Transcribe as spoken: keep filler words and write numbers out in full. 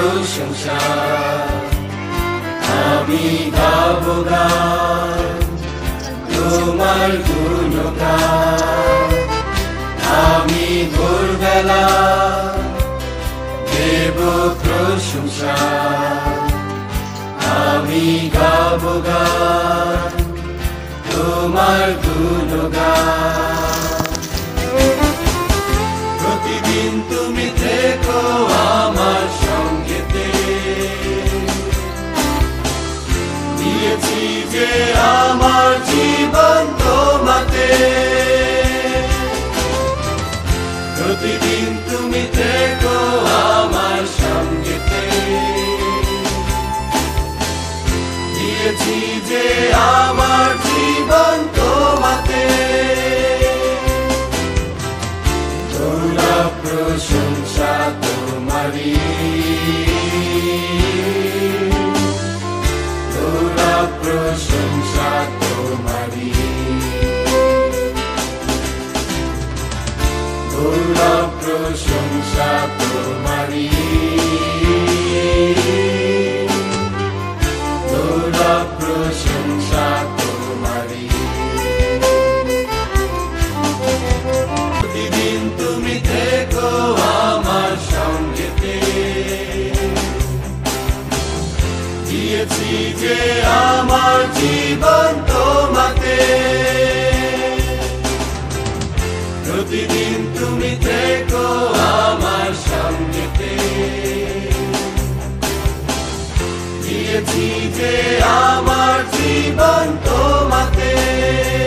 প্রশংসা আমি গাবো গান তোমার গুণগান আমি ভোরবেলা দেব প্রশংসা আমি গাবো গান তোমার গুণগান প্রতিদিন তুমি থেকো আমার সঙ্গেতে দিয়েছি যে আমার জীবন তোমাতে প্রতিদিন তুমি থেকো আমার সঙ্গেতে দিয়েছি যে আমার জীবন তোমাতে তোরা প্রশংসা তোমারি তোরা প্রশংসা তোমারি তোরা প্রশংসা তোমারি তোরা প্রশংসা তোমারি প্রতিদিন তুমি থেকো আমার সঙ্গেতে দিয়েছি যে আমার জীবন তোমাতে প্রতিদিন তুমি থেকো আমার সঙ্গেতে দিয়েছি যে আমার জীবন তোমাতে